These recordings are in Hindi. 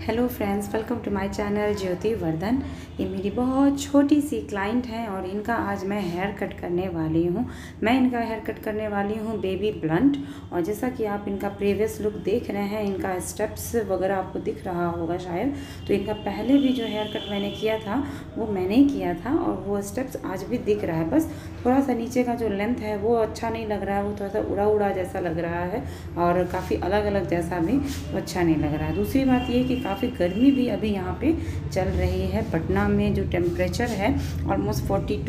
Hello friends, welcome to my channel Jyoti Vardhan. ये मेरी बहुत छोटी सी क्लाइंट हैं और इनका आज मैं हेयर कट करने वाली हूँ। मैं इनका हेयर कट करने वाली हूँ बेबी ब्लंट। और जैसा कि आप इनका प्रीवियस लुक देख रहे हैं, इनका स्टेप्स वगैरह आपको दिख रहा होगा शायद। तो इनका पहले भी जो हेयर कट मैंने किया था वो मैंने ही किया था और वो स्टेप्स आज भी दिख रहा है। बस थोड़ा सा नीचे का जो लेंथ है वो अच्छा नहीं लग रहा है, वो थोड़ा सा उड़ा उड़ा जैसा लग रहा है और काफ़ी अलग अलग जैसा भी अच्छा नहीं लग रहा है। दूसरी बात ये कि काफ़ी गर्मी भी अभी यहाँ पे चल रही है। पटना में जो टेम्परेचर है ऑलमोस्ट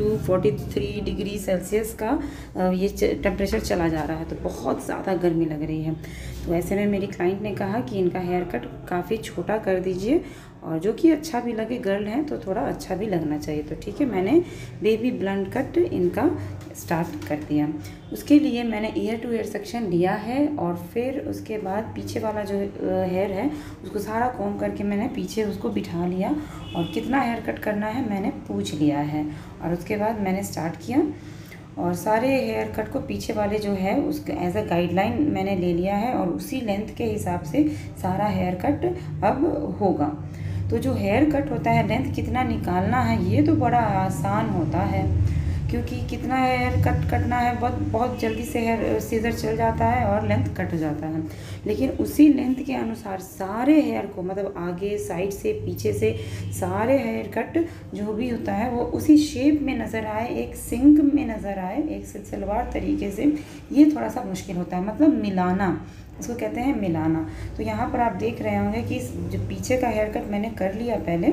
42-43 डिग्री सेल्सियस का ये टेम्परेचर चला जा रहा है, तो बहुत ज़्यादा गर्मी लग रही है। तो ऐसे में मेरी क्लाइंट ने कहा कि इनका हेयर कट काफ़ी छोटा कर दीजिए और जो कि अच्छा भी लगे, गर्ल हैं तो थोड़ा अच्छा भी लगना चाहिए। तो ठीक है, मैंने बेबी ब्लंट कट इनका स्टार्ट कर दिया। उसके लिए मैंने ईयर टू ईयर सेक्शन लिया है और फिर उसके बाद पीछे वाला जो हेयर है उसको सारा कॉम्ब करके मैंने पीछे उसको बिठा लिया और कितना हेयर कट करना है मैंने पूछ लिया है। और उसके बाद मैंने स्टार्ट किया और सारे हेयर कट को पीछे वाले जो है उसके एज अ गाइडलाइन मैंने ले लिया है और उसी लेंथ के हिसाब से सारा हेयर कट अब होगा। तो जो हेयर कट होता है, लेंथ कितना निकालना है ये तो बड़ा आसान होता है, क्योंकि कितना हेयर कट करना है बहुत जल्दी से हेयर सीजर चल जाता है और लेंथ कट जाता है। लेकिन उसी लेंथ के अनुसार सारे हेयर को, मतलब आगे साइड से पीछे से सारे हेयर कट जो भी होता है वो उसी शेप में नज़र आए, एक सिंक में नज़र आए, एक सिलसिलेवार तरीके से, ये थोड़ा सा मुश्किल होता है। मतलब मिलाना, इसको कहते हैं मिलाना। तो यहाँ पर आप देख रहे होंगे कि जो पीछे का हेयर कट मैंने कर लिया पहले,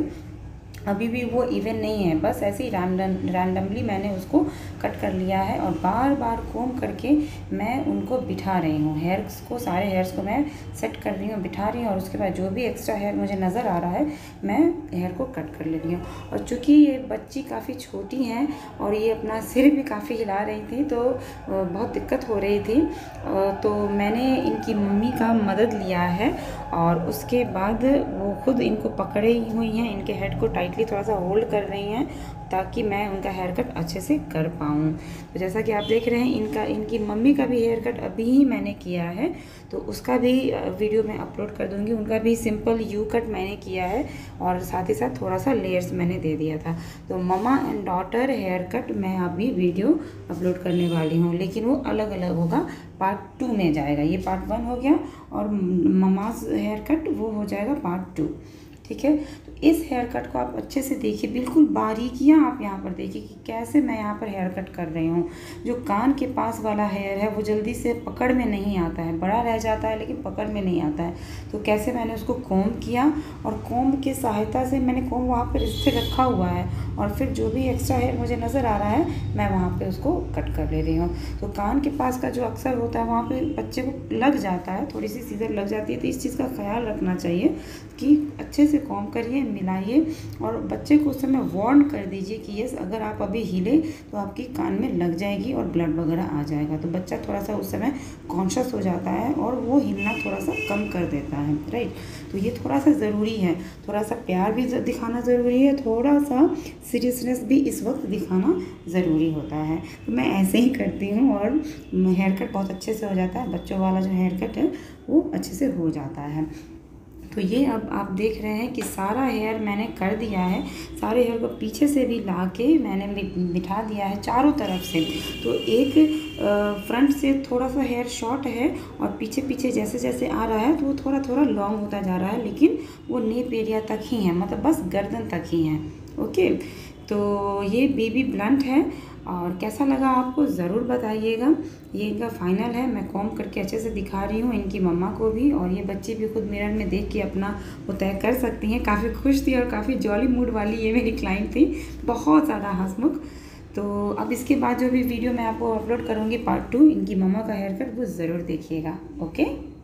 अभी भी वो इवन नहीं है, बस ऐसे ही रैंडमली मैंने उसको कट कर लिया है और बार बार कोम करके मैं उनको बिठा रही हूँ। हेयर्स को, सारे हेयर्स को मैं सेट कर रही हूँ, बिठा रही हूँ और उसके बाद जो भी एक्स्ट्रा हेयर मुझे नज़र आ रहा है मैं हेयर को कट कर ले रही हूँ। और चूँकि ये बच्ची काफ़ी छोटी हैं और ये अपना सिर भी काफ़ी हिला रही थी तो बहुत दिक्कत हो रही थी, तो मैंने इनकी मम्मी का मदद लिया है और उसके बाद वो खुद इनको पकड़े हुई हैं, इनके हेड को टाइटली थोड़ा सा होल्ड कर रही हैं ताकि मैं उनका हेयर कट अच्छे से कर पाऊँ। तो जैसा कि आप देख रहे हैं, इनकी मम्मी का भी हेयर कट अभी ही मैंने किया है, तो उसका भी वीडियो मैं अपलोड कर दूँगी। उनका भी सिंपल यू कट मैंने किया है और साथ ही साथ थोड़ा सा लेयर्स मैंने दे दिया था। तो mama and daughter hair cut मैं अभी वीडियो अपलोड करने वाली हूँ, लेकिन वो अलग अलग होगा, पार्ट 2 में जाएगा। ये पार्ट 1 हो गया और ममाज हेयर कट वो हो जाएगा पार्ट 2। ठीक है, तो इस हेयर कट को आप अच्छे से देखिए, बिल्कुल बारीकियां आप यहाँ पर देखिए कि कैसे मैं यहाँ पर हेयर कट कर रही हूँ। जो कान के पास वाला हेयर है वो जल्दी से पकड़ में नहीं आता है, बड़ा रह जाता है लेकिन पकड़ में नहीं आता है। तो कैसे मैंने उसको कॉम्ब किया और कॉम्ब की सहायता से मैंने कॉम्ब वहाँ पर स्थिर रखा हुआ है और फिर जो भी एक्स्ट्रा हेयर मुझे नज़र आ रहा है मैं वहाँ पर उसको कट कर ले रही हूँ। तो कान के पास का जो अक्सर होता है वहाँ पर बच्चे को लग जाता है, थोड़ी सी सीजर लग जाती है, तो इस चीज़ का ख्याल रखना चाहिए कि अच्छे से कॉम्ब करिए, मिलाइए और बच्चे को उस समय वार्न कर दीजिए कि यस, अगर आप अभी हिले तो आपकी कान में लग जाएगी और ब्लड वगैरह आ जाएगा। तो बच्चा थोड़ा सा उस समय कॉन्शियस हो जाता है और वो हिलना थोड़ा सा कम कर देता है, राइट। तो ये थोड़ा सा ज़रूरी है, थोड़ा सा प्यार भी दिखाना ज़रूरी है, थोड़ा सा सीरियसनेस भी इस वक्त दिखाना ज़रूरी होता है। तो मैं ऐसे ही करती हूँ और हेयर कट बहुत अच्छे से हो जाता है। बच्चों वाला जो हेयर कट है वो अच्छे से हो जाता है। तो ये अब आप देख रहे हैं कि सारा हेयर मैंने कर दिया है, सारे हेयर को पीछे से भी ला के मैंने बिठा दिया है चारों तरफ से। तो एक फ्रंट से थोड़ा सा हेयर शॉर्ट है और पीछे पीछे जैसे जैसे आ रहा है तो वो थोड़ा थोड़ा लॉन्ग होता जा रहा है, लेकिन वो नेप एरिया तक ही है, मतलब बस गर्दन तक ही है। ओके, तो ये बेबी ब्लंट है और कैसा लगा आपको ज़रूर बताइएगा। ये इनका फाइनल है, मैं कॉम्ब करके अच्छे से दिखा रही हूँ इनकी मम्मा को भी, और ये बच्ची भी खुद मिरर में देख के अपना वो तय कर सकती हैं। काफ़ी खुश थी और काफ़ी जॉली मूड वाली ये मेरी क्लाइंट थी, बहुत ज़्यादा हंसमुख। तो अब इसके बाद जो भी वीडियो मैं आपको अपलोड करूँगी पार्ट 2 इनकी मम्मा का हेयर कट, वो ज़रूर देखिएगा। ओके।